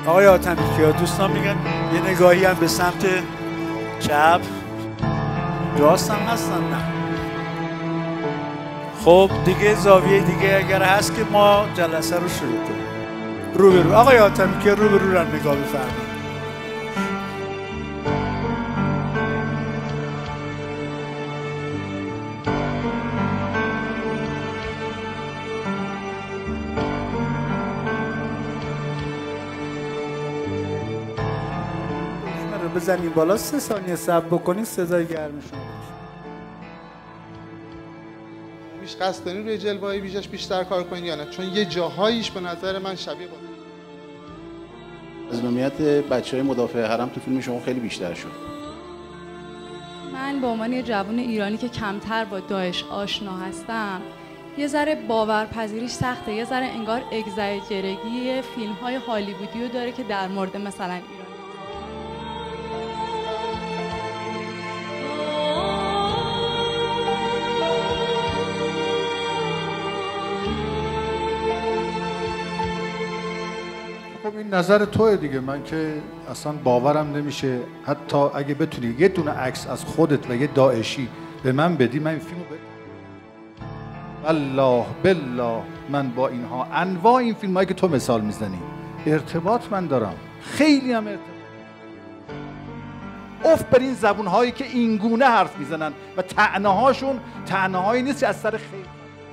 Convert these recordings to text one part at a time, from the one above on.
آقای حاتمی‌کیا دوستان میگن یه نگاهی هم به سمت چپ راست هم هستن نه. خب دیگه زاویه دیگه اگر هست که ما جلسه رو شروع کنیم. روبرو آقای حاتمی‌کیا روبرو رو نگاه بفرمایید. بزنیم بالا 3 ثانیه صبر بکنید صدای گرمشون بیش قصد دارین روی جلوه‌های ویژه‌اش بیشتر کار کنین یا نه؟ چون یه جاهاییش به نظر من شبیه بود. مظلومیت بچه‌های مدافع حرم تو فیلم شما خیلی بیشتر شد. من به عنوان یه جوان ایرانی که کمتر با داعش آشنا هستم یه ذره باورپذیریش سخته، یه ذره انگار اگزاجرگی فیلم‌های هالیوودی رو داره که در مورد مثلا ایران. خب این نظر توه دیگه، من که اصلا باورم نمیشه حتی اگه بتونی یه دونه عکس از خودت و یه داعشی به من بدی من این فیلمو والله بالله من با اینها انواع این فیلمایی که تو مثال میزنی ارتباط من دارم، خیلی هم ارتباط. اف بر این زبونهایی که این گونه حرف میزنن و طعنه‌هاشون طعنه‌هایی نیست که از سر خیر.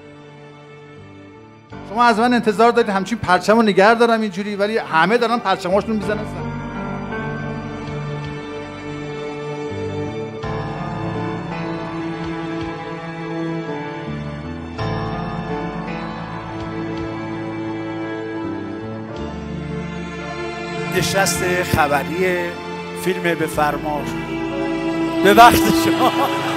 شما از من انتظار دارید همچین پرچمو نگه دارم اینجوری، ولی همه دارن پرچماشون میزنن سر. نشست خبری فیلم به فرمان به وقت شما